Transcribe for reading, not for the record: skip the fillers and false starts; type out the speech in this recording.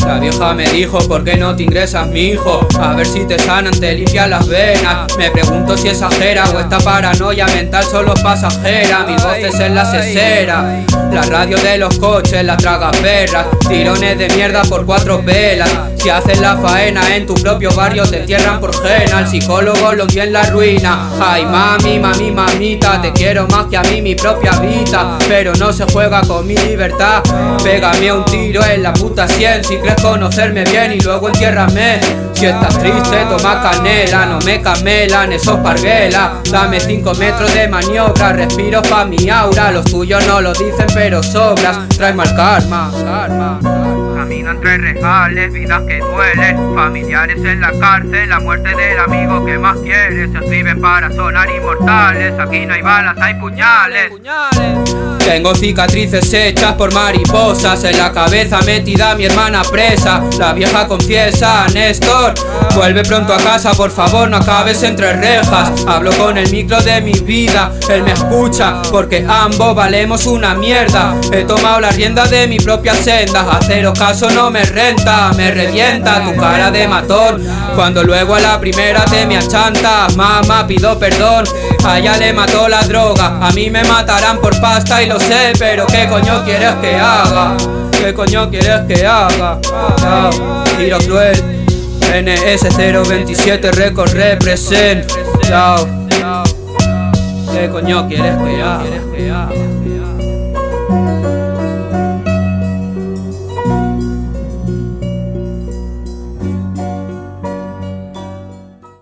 La vieja me dijo, ¿por qué no te ingresas, mijo? A ver si te sanan, te limpian las venas. Me pregunto si exagera o esta paranoia mental solo es pasajera. Mis voces en la cesera, la radio de los coches, la traga perras. Tirones de mierda por 4 velas. Si haces la faena en tu propio barrio te entierran por jena. El psicólogo lo hundió en la ruina. Ay mami, mami, mamita, te quiero más que a mí mi propia vida. Pero no se juega con mi libertad. Pégame un tiro en la puta 100 si crees conocerme bien y luego entiérrame. Si estás triste toma canela, no me camelan esos parguelas. Dame 5 metros de maniobra, respiro pa' mi aura. Los tuyos no lo dicen pero sobras, trae mal karma. Camino entre rejales, vidas que duelen, familiares en la cárcel, la muerte del amigo que más quieres. Se escriben para sonar inmortales, aquí no hay balas, hay puñales. Tengo cicatrices hechas por mariposas, en la cabeza metida mi hermana presa. La vieja confiesa, Néstor, vuelve pronto a casa, por favor no acabes entre rejas. Hablo con el micro de mi vida, él me escucha, porque ambos valemos una mierda. He tomado la rienda de mi propia senda, haceros caso no me renta. Me revienta tu cara de matón, cuando luego a la primera te me achantas. Mamá, pido perdón, a ella le mató la droga, a mí me matarán por pasta y lo sé, pero ¿qué coño quieres que haga? ¿Qué coño quieres que haga? Tiro cruel, NS027 Record represent. ¿Qué coño quieres que haga?